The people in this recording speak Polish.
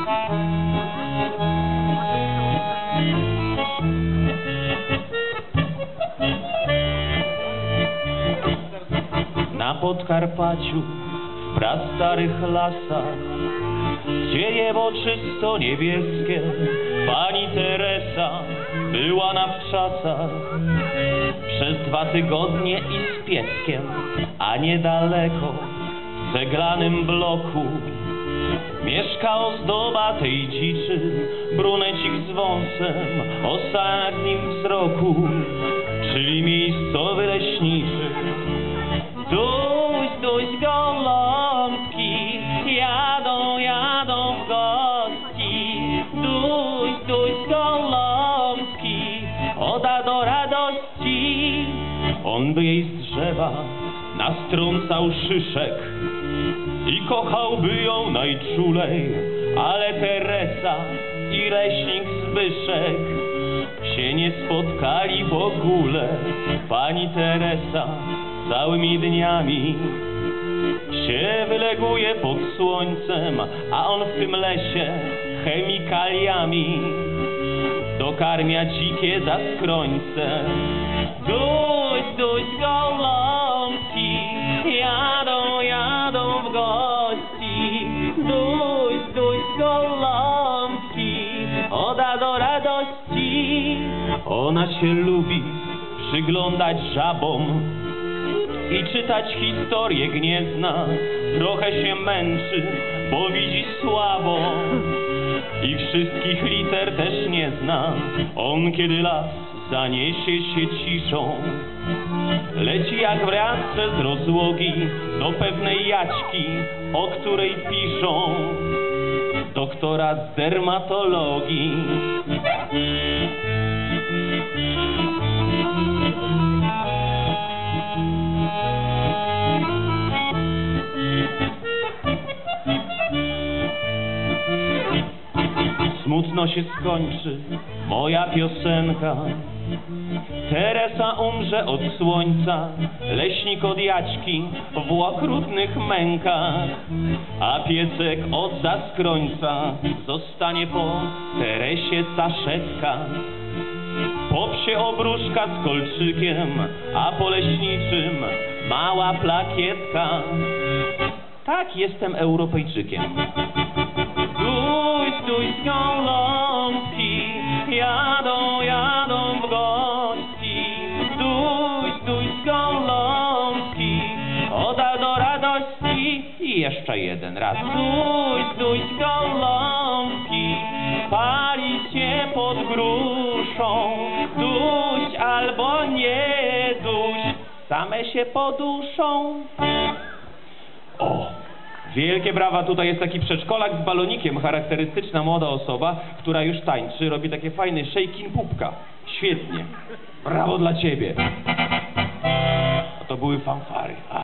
Na Podkarpaciu, w prastarych lasach, dzieje czysto niebieskie, pani Teresa była na wczasach przez 2 tygodnie i z pieskiem, a niedaleko w ceglanym bloku mieszka ozdoba tej dziczy, brunecik z wąsem, ostatnim wzroku, czyli miejscowy leśniczy. Duś goląbki, jadą w gości. Duś goląbki, oda do radości. On by jej z drzewa nastrącał szyszek i kochałby ją najczulej, ale Teresa i leśnik Zbyszek się nie spotkali w ogóle. Pani Teresa całymi dniami się wyleguje pod słońcem, a on w tym lesie chemikaliami dokarmia dzikie zaskrońce. Duś goląbki, jadą w gości. Duś goląbki, oda do radości. Ona się lubi przyglądać żabom i czytać historię gniezna. Trochę się męczy, bo widzi słabo i wszystkich liter też nie zna. On, kiedy las zaniesie się ciszą, leci jak w randce z rozłogi do pewnej Jaćki, o której piszą doktora z dermatologii. Smutno się skończy moja piosenka. Teresa umrze od słońca, leśnik od Jaćki w okrutnych mękach, a piesek od zaskrońca zostanie po Teresie saszetka. Po psie obruszka z kolczykiem, a po leśniczym mała plakietka. Tak, jestem Europejczykiem. Duś goląbki, jadą w gości. Duś goląbki, oda do radości. I jeszcze jeden raz. Duś goląbki, pali się pod gruszą. Duś albo nie duś, same się poduszą. O! Wielkie brawa, tutaj jest taki przedszkolak z balonikiem, charakterystyczna młoda osoba, która już tańczy, robi takie fajne shaking pupka. Świetnie. Brawo dla ciebie. A to były fanfary.